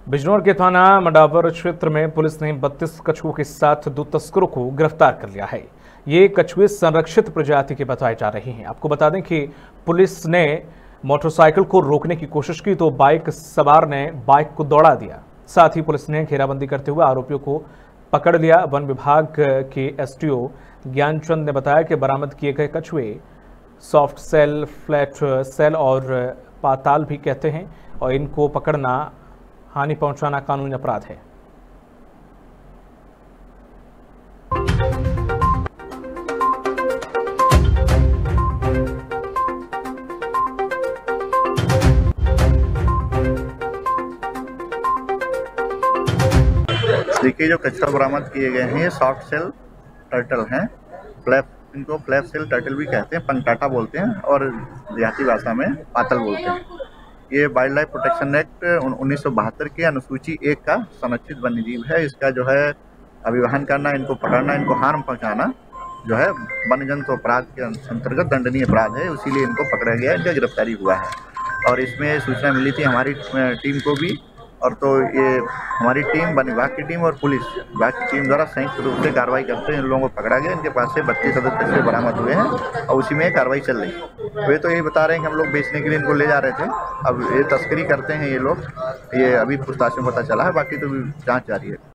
बिजनौर के थाना मंडावर क्षेत्र में पुलिस ने 32 कछुओं के साथ 2 तस्करों को गिरफ्तार कर लिया है। ये कछुए संरक्षित प्रजाति के बताए जा रहे हैं। आपको बता दें कि पुलिस ने मोटरसाइकिल को रोकने की कोशिश की तो बाइक सवार ने बाइक को दौड़ा दिया। साथ ही पुलिस ने घेराबंदी करते हुए आरोपियों को पकड़ लिया। वन विभाग के एसडीओ ज्ञानचंद ने बताया कि बरामद किए गए कछुए सॉफ्ट सेल, फ्लैट सेल और पाताल भी कहते हैं और इनको पकड़ना, हानि पहुंचाना कानूनी अपराध है। देखिए, जो कचरा बरामद किए गए हैं ये सॉफ्ट सेल टर्टल हैं। इनको फ्लैप सेल टर्टल भी कहते हैं, पंटाटा बोलते हैं और देहाती भाषा में पातल बोलते हैं। ये वाइल्ड लाइफ प्रोटेक्शन एक्ट 1972 के अनुसूची 1 का संरक्षित वन्यजीव है। इसका जो है अभिवाहन करना, इनको पकड़ना, इनको हार्म पहुंचाना जो है वन्य जंतु अपराध के अंतर्गत दंडनीय अपराध है। इसीलिए इनको पकड़ा गया है, इनका गिरफ्तारी हुआ है। और इसमें सूचना मिली थी हमारी टीम को भी, और तो ये हमारी टीम, वन विभाग की टीम और पुलिस विभाग की टीम द्वारा संयुक्त रूप से कार्रवाई करते हुए इन लोगों को पकड़ा गया। इनके पास से 32 अदद कछुए बरामद हुए हैं और उसी में कार्रवाई चल रही है। वे तो यही बता रहे हैं कि हम लोग बेचने के लिए इनको ले जा रहे थे। अब ये तस्करी करते हैं ये लोग, ये अभी पूछताछ में पता चला है, बाकी तो जांच जारी है।